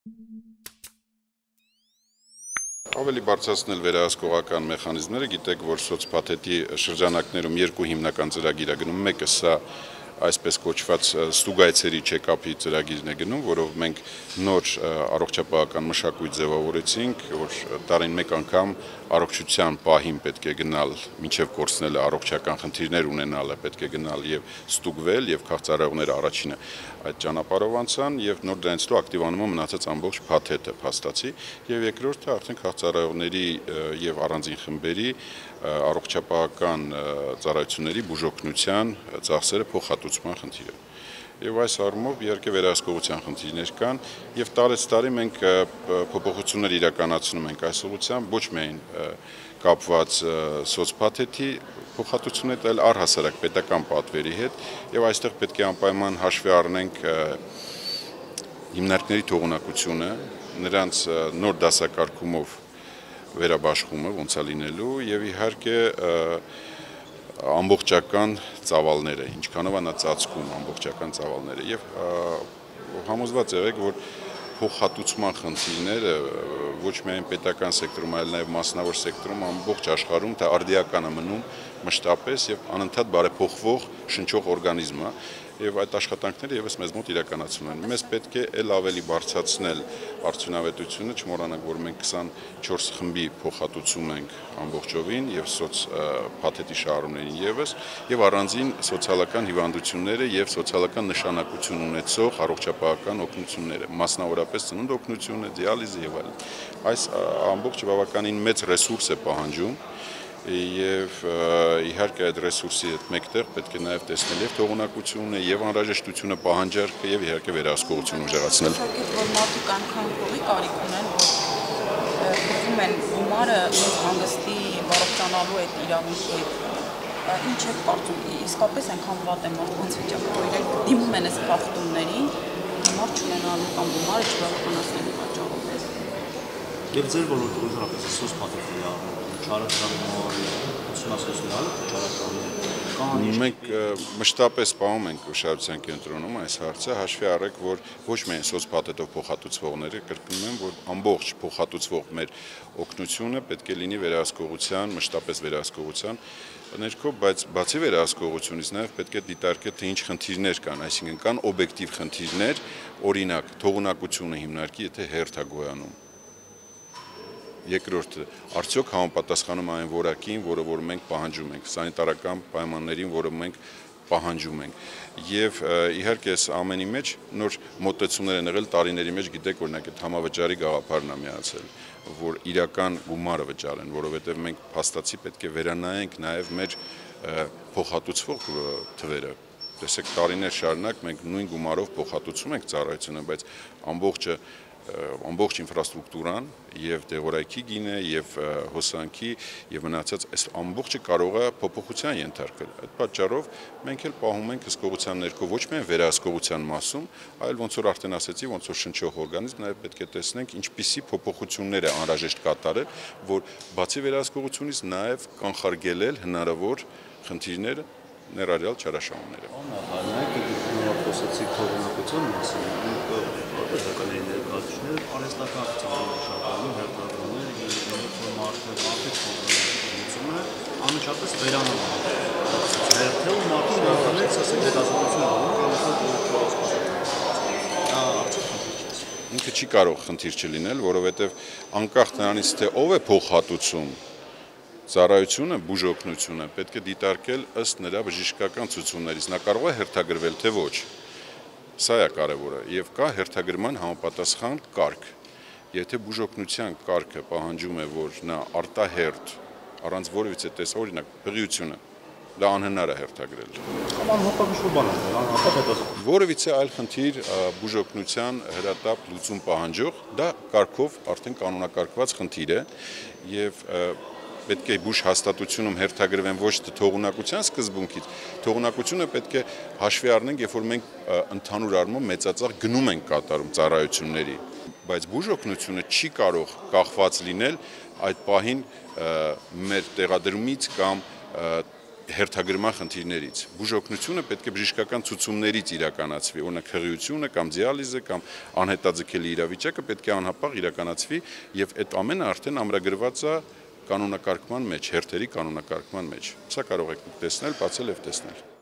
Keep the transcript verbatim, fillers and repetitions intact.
Ավելի բարձրացնել վերահսկողական մեխանիզմները, գիտեք, որ սոցփաթեթի շրջանակներում երկու հիմնական ծրագիր է գնում, մեկը սա այսպես կոչված ստուգայցերի չեկափի ծրագիրն է գնում, որով մենք նոր առողջապահական մշակույթ ձևավորեցինք, որ տարին մեկ անգամ առողջության պահին պետք է գնալ, մինչև կորցնելը առողջական խնդիրներ ունենալը պետք է գնալ եւ ստուգվել եւ քաղցրահեղները առաջինը այդ ճանապարհով անցան եւ նոր դրանից հետո ակտիվանում է մնացած ամբողջ փաթեթը փաստացի եւ երկրորդը արդեն քաղցրահեղների եւ առանձին խմբերի առողջապահական ծառայությունների բուժօգնության ծախսերը փոխհատուցման խնդիրը։ Եվ այս առումով իհարկե վերահսկողության խնդիրներ կան եւ տարեց տարի մենք փոփոխություններ իրականացնում ենք այս ուղղությամբ ոչ միայն կապված սոցփաթեթի փոխհատուցումներ, այլ առհասարակ պետական պատվերի հետ եւ այստեղ պետք է անպայման հաշվի առնենք հիմնարկների թողունակությունը, նրանց նոր դասակարգումով վերաբաշխումը ոնց է լինելու եւ իհարկե ամբողջական ծավալները, ինչքանով է նա ծածկում ամբողջական ծավալները եւ համոզված եղեք, որ փոխհատուցման խնդիրները ոչ միայն պետական սեկտորում, այլ նաեւ մասնավոր սեկտորում ամբողջ աշխարհում դա արդիական է մնում մշտապես եւ անընդհատ բարեփոխվող շնչող օրգանիզմ է եւ այդ աշխատանքները եւս մեզ մոտ իրականացվում են։ Մեզ պետք է ել ավելի բարձրացնել արդյունավետությունը, չմոռանանք, որ մենք քսանչորս խմբի փոխհատուցում ենք ամբողջովին եւ սոց փաթեթի շահառուներին եւս եւ առանձին սոցիալական հիվանդությունները եւ սոցիալական նշանակություն ունեցող առողջապահական օգնությունները, մասնավորապես ծնունդ օգնությունը, դիալիզը եւ այլն։ Այս ամբողջ բավականին մեծ ռեսուրս է պահանջում եւ իհարկե այդ ռեսուրսի հետ մեկտեղ պետք է նաեւ տեսնել եւ թողունակությունը եւ անհրաժեշտությունը պահանջարկը եւ իհարկե վերահսկողությունը ուժեղացնել։ Որ մարդիկ անգամ փողի կարիք ունեն, որ փոխում են գումարը հանգստի առողջանալու այդ իրավունքի հետ։ Ինչ է կարծում, իսկապես այնքան վատ է մարդկանց վիճակը, որ իրենք դիմում են այս խախտումներին, մարդ չունենալու կամ գումարը չկարողանալու պատճառով։ Եվ ձեր ոլորտում ուժեղապես սոցփաթեթի չարաշահումներ, ուսումնասիրությունները, չարաշահումներ Մենք մշտապես պահում ենք ուշադրության կենտրոնում այս հարցը, հաշվի առեք, որ ոչ միայն սոցփաթեթով փոխհատուցվողները, կրկնում եմ, որ ամբողջ փոխհատուցվող մեր օգնությունը պետք է լինի վերահսկողության, մշտապես վերահսկողության ներքո, բայց բացի վերահսկողությունից նաև պետք է դիտարկել, թե ինչ խնդիրներ կան, այսինքն կան օբյեկտիվ խնդիրներ, օրինակ, թողունակությունը հիմնարկի, եթե հերթ է գոյանում։ Երկրորդը, արդյոք համապատասխանում այն որակին, որը որ մենք պահանջում ենք, սանիտարական պայմաններին, որը մենք պահանջում ենք։ Եվ իհարկե այս ամենի մեջ նոր մոտեցումներ են եղել տարիների մեջ, գիտեք, օրինակ այդ համավճարի գաղափարն է միացել, որ իրական գումարը վճարեն, որովհետև մենք փաստացի պետք է վերանայենք նաև մեր փոխհատուցվող թվերը։ Տեսեք, տարիներ շարունակ մենք նույն գումարով փոխհատուցում ենք ծառայությունը, բայց ամբողջը ամբողջ ինֆրաստրուկտուրան եւ դեղորայքի գինը եւ հոսանքի եւ մնացած այս ամբողջը կարող է փոփոխության ենթարկվել։ Այդ պատճառով մենք էլ պահում ենք հսկողության ներքո ոչ միայն վերահսկողության մասում, այլ ոնց որ արդեն ասեցի, ոնց որ շնչող օրգանիզմ, նաեւ պետք է տեսնենք ինչպիսի փոփոխություններ է անհրաժեշտ կատարել, որ բացի վերահսկողությունից նաեւ կանխարգելել հնարավոր խնդիրները ներառյալ չարաշահումները։ Խոսեցիք թողունակության մասին, պետականների ներկայացուցիչները արհեստական ծառայություններ հերթագրումներ եւ մարդը մարդիկ թողունակությունը անմիջապես վերանում է։ Հերթը ու մարդը ներկայացած ասենք հետազոտություն ինքը չի կարող խնդիր չլինել, որովհետեւ անկախ նրանից թե ով է փոխհատուցում ծառայությունը, բուժօգնությունը պետք է դիտարկել ըստ նրա բժշկական ցուցումներից, նա կարող է հերթագրվել թե ոչ։ Սա է կարևորը եւ կա հերթագրման համապատասխան կարգ։ Եթե բուժօգնության կարգը պահանջում է, որ նա արտահերթ առանց որևիցե տես օրինակ հղիությունը դա անհնար է հերթագրել։ Անհապաղ բան է, անհապաղ Որևիցե այլ խնդիր բուժօգնության հրատապ լուծում պահանջող, դա կարգով արդեն կանոնակարգված խնդիր է եւ պետք է բուժ հաստատությունում հերթագրվեն ոչ թե թողունակության սկզբունքից, թողունակությունը պետք է հաշվի առնենք, երբ որ մենք ընդհանուր առմամբ մեծածախ գնում ենք կատարում ծառայությունների, բայց բուժօգնությունը չի կարող կախված լինել այդ պահին մեր տեղադրումից կամ հերթագրման խնդիրներից։ Բուժօգնությունը պետք է բժշկական ցուցումներից իրականացվի, օրինակ հղիությունը կամ դիալիզը կամ անհետաձգելի իրավիճակը պետք է անհապաղ իրականացվի եւ այդ ամենը արդեն ամրագրված է կանոնակարգման մեջ, հերթերի կանոնակարգման մեջ։ Սա կարող եք տեսնել, բացել եւ տեսնել։